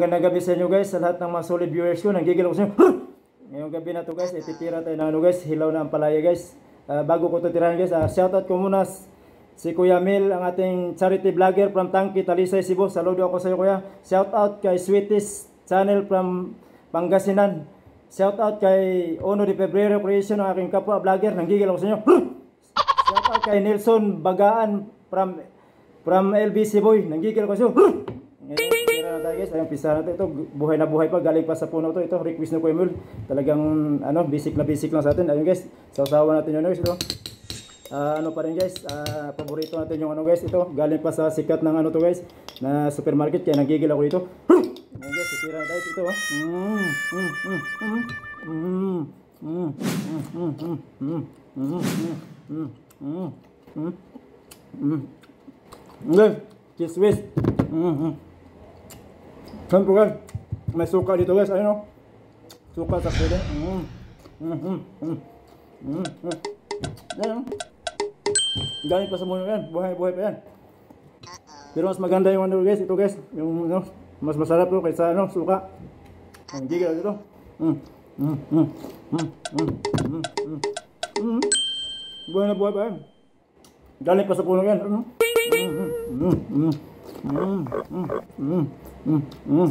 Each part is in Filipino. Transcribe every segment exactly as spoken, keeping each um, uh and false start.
magandang gabi sa inyo guys, sa lahat ng mga solid viewers ko. Nanggigil ako sa inyo. Ngayong gabi na to guys, ititira tayo ng ano guys, hilaw na ang palaya guys. Uh, bago ko ito tirahan guys, uh, shoutout ko muna si Kuya Mil, ang ating charity vlogger from Tangki, Talisay, Cebu. Saludo ako sa iyo kuya. Shoutout kay Sweetest Channel from Pangasinan. Shoutout kay Ono de Febrero Creation, ang aking kapwa vlogger. Nanggigil ako sa inyo. Shoutout kay Nelson Bagaan from from L B C Boy. Nanggigil ako sa iyo. Ngayon, tira na tayo guys. Ayun, pisa na ito. Ito, buhay na buhay pa. Galing pa sa puno ito. Ito, request na Kuya Mil. Talagang, ano, basic na basic lang sa atin. Ayun guys, sausawa natin yun guys. Ito. Uh, ano pa rin guys, uh, paborito natin yung ano guys. Ito, galing pa sa sikat ng ano to guys, na supermarket. Kaya nanggigil ako dito. Ayun guys, tira na tayo. Ito ha. Mm, mm, mm, mm, mm, mm, mm, mm, mm, mm, mm, mm, mm. Okay, cheese whiz. Mm-hmm. Siyempre guys, may suka dito guys, ayun o. Suka sa pwede. Mm. Mm-hmm. Mm-hmm. Yan o. Galing pa sa muno yan, buhay-buhay pa yan. Pero mas maganda yung ano guys, ito guys. Yung ano, mas masarap to kaysa ano, suka. Ang gigil dito. Mm. Mm. Mm. Mm. Mm. Mm. Mm. Buhay na buhay pa yan. Galing pa sa puno yan. Mm. Mm. Mm. Mm. Mm, mm, mm, mm, mm,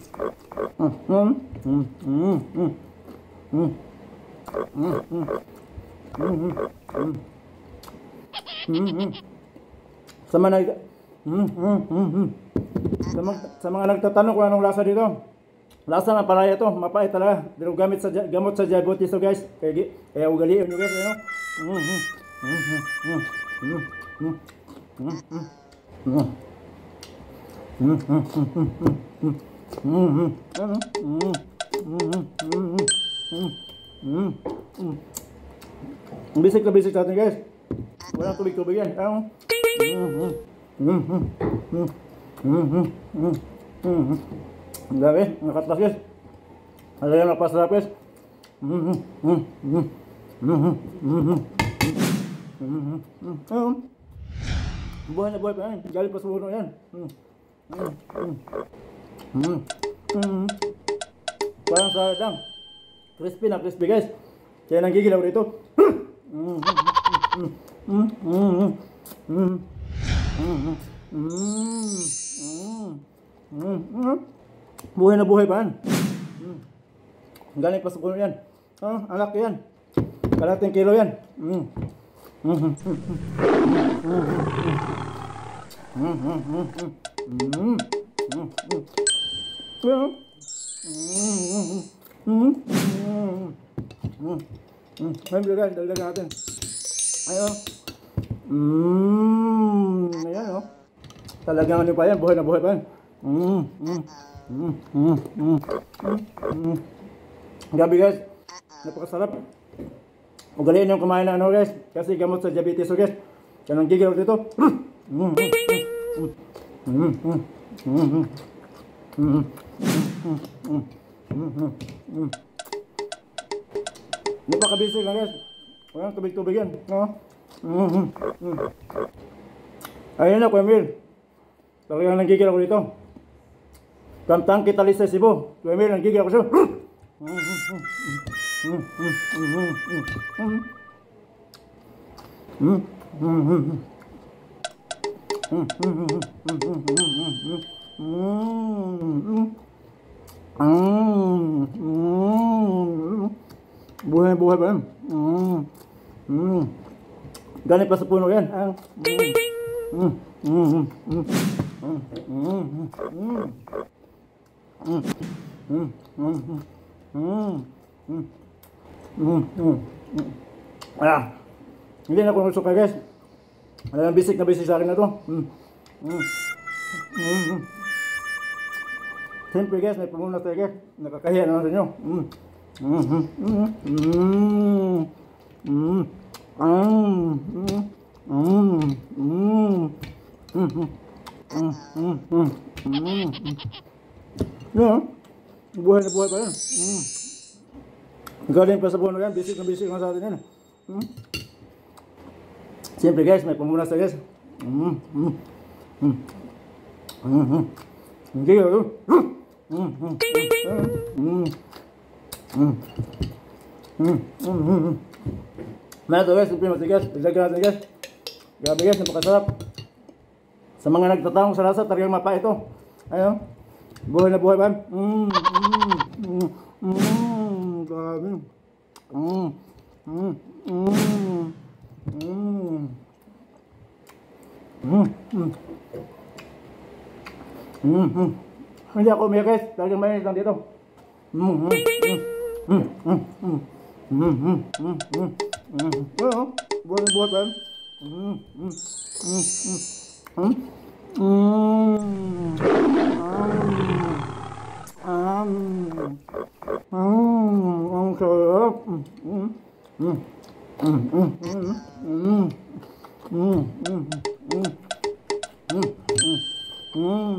mm, sa mga nag sa mga, sa mga nagtatanong kung anong lasa dito, lasa ng palaya to, mapait talaga, pero gamit sa gamot sa diabetes to guys, kaya kaya ugaliin nyo guys, ano. Mm, mm, mm, mm, mm, mm, mm, mm. Mm, mm, mm, mm, mm, mm, mm, mm. Bisik na bisik sa atin guys. Walang tubig-tubig yan. Ang gabi, nakatlas guys. Alayan na pasarap guys. Buhay na buhay pa yan. Galing pa sa uno yan. Mm. Mm. Mm. Parang sa lang. Crispy na crispy guys. Kaya nanggigil ako dito. Mm. Mm. Mm. Mm. Mm. Mm. Mm. Buhay na buhay pa yan. Mm. Galing pa sa puno yan. Ah, anak yan. Kalating kilo yan. Mm. Mm. Mm. Mm. Mm. Mm, mm. Well, mm, mm, mm, mm, mm. Ayun guys, dagdagan natin. Ayun. Mm, ayan o. Talagang ano pa yan, buhay na buhay pa yan. Mm, mm, mm, mm, mm, mm. Gabi guys, napakasarap. Ugaliin yung kumain na ano guys, kasi gamot sa diabetes o guys. Kaya nanggigil ako dito. Mm, mm, mm. Mm, mm, mm, mm, mm, mm, mm, mm. Hindi pa kabisig lang guys. Walang tubig-tubig yan. No? Mm, mm, mm. Ayun na Kuya Mil. Talagang nanggigil ako dito. From Tangki, Talisay, Cebu. Kuya Mil, nanggigil ako siya. Mm, mm, mm, mm, mm, mm, mm, mm, mm. Mm, mm, mm, mm, mm, mm, mm, mm, mm, mm. Buhay buhay pa yan. Mm, mm. Galing pa sa puno yan. Mm, mm, mm, mm, mm, mm, mm, mm, mm. Ah, hindi na ako suka guys. Alam, bisik na bisik sa akin na to. Mm. Mm. Mm. Siyempre guys, may pumunas tayo guys. Nakakahiya naman sa inyo. Mm. Mm. Mm. Mm. Mm. Mm. Mm. Mm. Mm. Mm. Mm. Mm. Yeah. Buhay na buhay pa yan. Mm. Galing pa sa puno yan. Bisik na bisik na sa atin yan. Mm. Siyempre guys, may pamunas na guys. Mm, mm, mm, mm, mm. Hindi, uh, Mm, mm, mm, mm, mm, mm, mm. Mana to guys, simple matigas, ilagyan natin guys. Grabe guys, napakasarap. Sa mga nagtatawang sa lasa, talagang mapa ito. Ayun, buhay na buhay ba? Mm, mm, mm, mm, grabe. Mm, mm, mm, mm, mm, mm. Mm, mm. Hindi ako umiyak guys, talagang mainit lang dito. Mm, mm, mm, mm, mm, mm, mm, mm, mm, mm, mm. Ayun, buhay na buhay ba? Mm, mm, mm, mm, mm. Mm. Um. Mm. Ang sarap. Mm. Mm. Mm. Mm. Mm. Mm. Mm. Mm. Mm. Mm.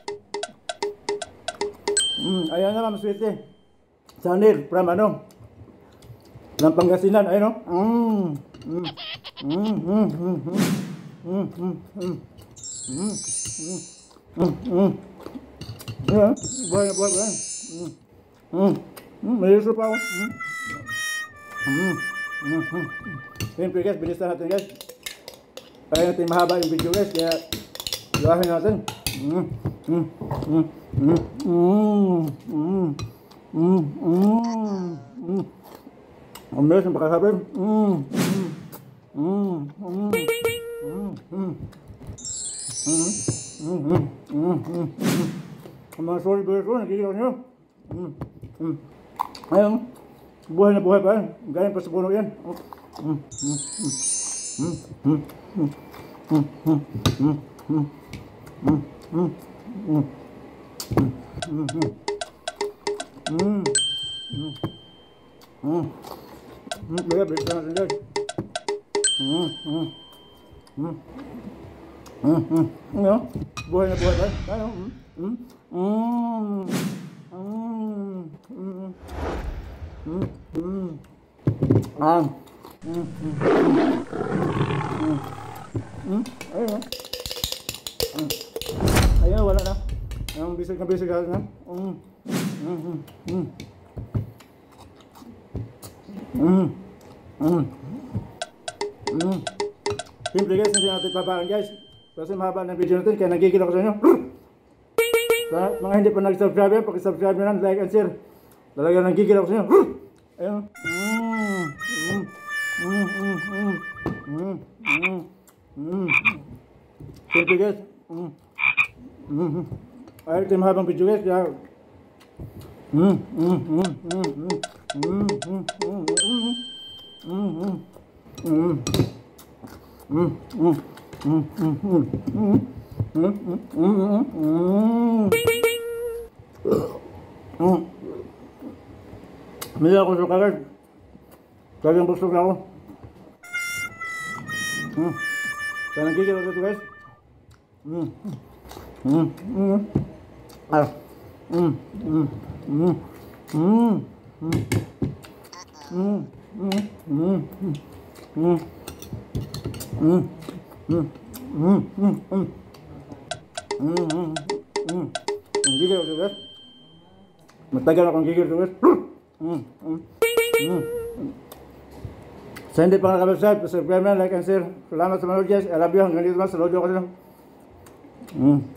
Mm. Ayan na Ma'am Sweetie. Sanil, from ano? Ng Pangasinan, ayun no? Mm. Mm. Mm. Mm. Mm. Mm. Mm. Mm. Mm, mm, mm, mm. Yeah, buhay na buhay ba? Mm, mm, mm, may iso pa ako. Mm, mm, mm, mm. Siyempre guys, bilisan natin guys. Kaya natin mahaba yung video guys, kaya gawahin natin. Mm, mm, mm, mm, mm, mm, mm, mm, mm. Ang bilis ng pagkasabi. Mm, mm, mm, mm, mm, mm. Mm, mm, mm, mm, mm, mm. Ang mga solid burger ko, nakikita nyo. Mm, mm. Ayun, buhay na buhay pa yan. Galing pa sa puno yan. Mm, mm, mm, mm, mm, mm, mm, mm, mm, mm, mm, mm, mm, mm, mm, mm. Baga, balikan natin guys. Mm, mm, mm. Mm, mm, mm, buhay na buhay tayo. Tayo. Mm, mm, mm, mm, mm, mm, ah, mm, mm, mm, mm, ayun. Mm, ayun, wala na. Ang bisig na bisig na. Mm, mm, mm, mm, mm, mm, mm. Simple guys, hindi natin papakan guys. Kasi mahaba ng video natin, kaya nagigil ako sa inyo. Sa mga hindi pa nag-subscribe yan, pakisubscribe nyo lang, like and share. Talagang nagigil ako sa inyo. Ayun. Mm, mm, mm, mm, mm, mm, mm, mm. Simple guys. Mm, mm, mm. Ay, ito yung mahabang video guys, kaya... Mm, mm, mm, mm, mm, mm, mm, mm, mm, mm, mm, mm, mm. Mm, mm, mm, mm, mm, mm, mm, mm. Mm. Hindi ako suka guys. Talagang busog na ako. Mm. Kaya nagkikil ako dito guys. Mm. Mm. Mm. Ah. Mm. Mm. Mm. Mm. Mm. Mm. Mm. Mm. Mm. Mm. Mm, mm, mm, mm, mm, mm, mm. Gigil ako guys. Matagal akong gigil guys. Mm, mm, mm. Sa hindi pa nakaka-subscribe, subscribe na, like and share. Salamat sa manood guys. I love you. Hanggang dito lang sa audio ko sila. Mm.